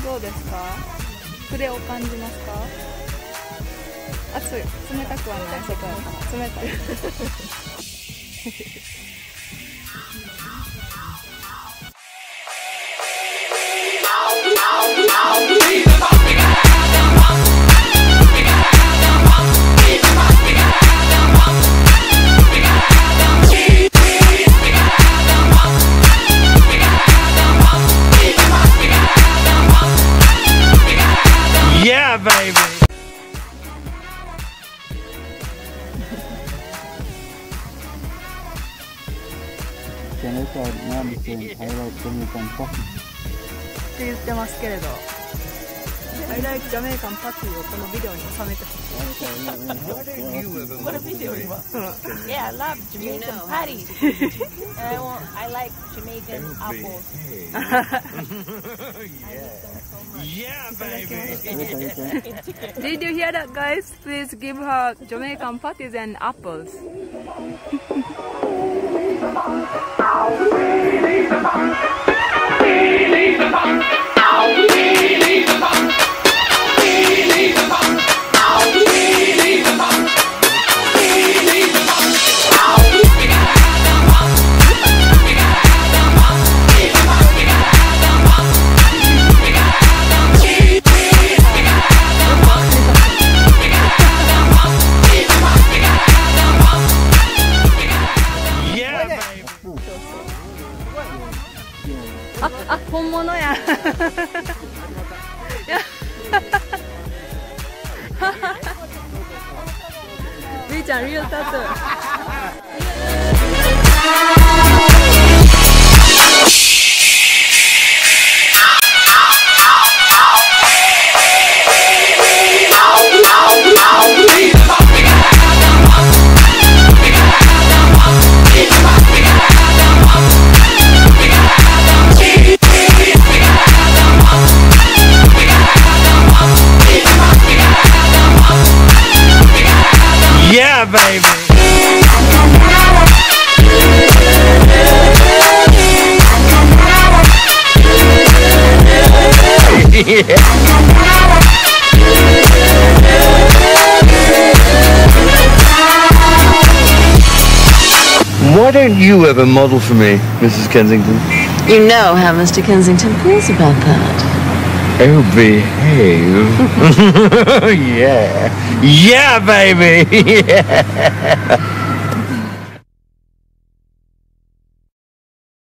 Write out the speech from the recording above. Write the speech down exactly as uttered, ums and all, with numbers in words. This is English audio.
どうですか？筆を感じますか？熱い。冷たくはない。外は冷たい。 Yeah, baby. Jamaica medicine highlight Jamaican coffee. って言ってますけれど、I like Jamaican patty をこのビデオに収めてほしい。 このビデオには。Yeah, I love Jamaican patty. And I want, I like Jamaican apples. Yeah, baby. Did you hear that, guys? Please give her Jamaican patties and apples.あ、あ、本物や。みーちゃん、リアルタトゥー。 Yeah, baby. Yeah. Why don't you ever model for me, Missus Kensington? You know how Mister Kensington feels about that. Oh, behave. Yeah. Yeah, baby. Yeah.